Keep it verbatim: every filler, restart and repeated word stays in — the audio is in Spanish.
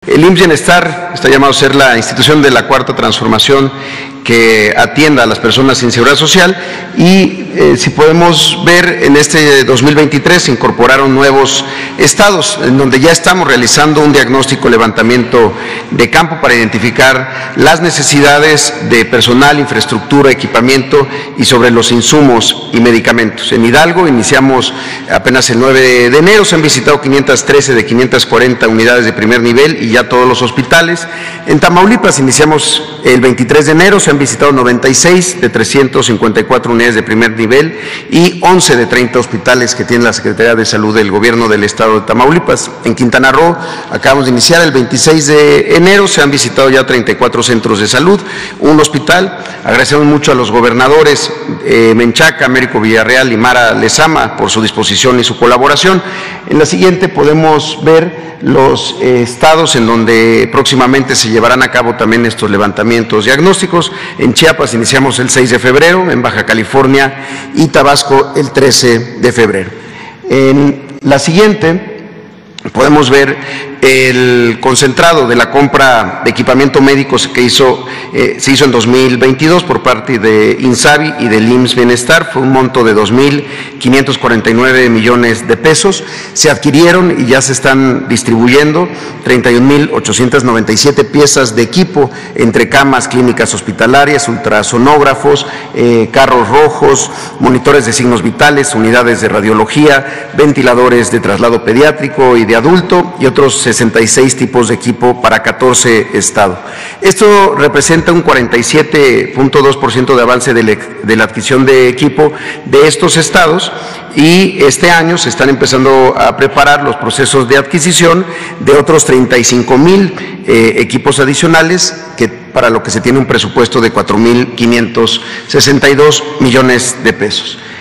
El I M S S Bienestar está llamado a ser la institución de la cuarta transformación que atienda a las personas sin seguridad social y eh, si podemos ver en este dos mil veintitrés se incorporaron nuevos estados en donde ya estamos realizando un diagnóstico, levantamiento de campo para identificar las necesidades de personal, infraestructura, equipamiento y sobre los insumos y medicamentos. En Hidalgo iniciamos apenas el nueve de enero, se han visitado quinientas trece de quinientas cuarenta unidades de primer nivel y ya todos los hospitales. En Tamaulipas iniciamos el veintitrés de enero, se han visitado noventa y seis de trescientas cincuenta y cuatro unidades de primer nivel y once de treinta hospitales que tiene la Secretaría de Salud del Gobierno del Estado de Tamaulipas. En Quintana Roo acabamos de iniciar el veintiséis de enero, se han visitado ya treinta y cuatro centros de salud, un hospital. Agradecemos mucho a los gobernadores eh, Menchaca, Américo Villarreal y Mara Lezama por su disposición y su colaboración. En la siguiente podemos ver los eh, estados en donde próximamente se llevarán a cabo también estos levantamientos diagnósticos. En Chiapas iniciamos el seis de febrero, en Baja California y Tabasco el trece de febrero. En la siguiente podemos ver el concentrado de la compra de equipamiento médico que hizo, eh, se hizo en dos mil veintidós por parte de INSABI y del I M S S Bienestar, fue un monto de dos mil quinientos cuarenta y nueve millones de pesos. Se adquirieron y ya se están distribuyendo treinta y un mil ochocientas noventa y siete piezas de equipo entre camas clínicas hospitalarias, ultrasonógrafos, eh, carros rojos, monitores de signos vitales, unidades de radiología, ventiladores de traslado pediátrico y de adulto y otros sesenta y seis tipos de equipo para catorce estados. Esto representa un cuarenta y siete punto dos por ciento de avance de, le, de la adquisición de equipo de estos estados y este año se están empezando a preparar los procesos de adquisición de otros treinta y cinco mil eh, equipos adicionales que para lo que se tiene un presupuesto de cuatro mil quinientos sesenta y dos millones de pesos.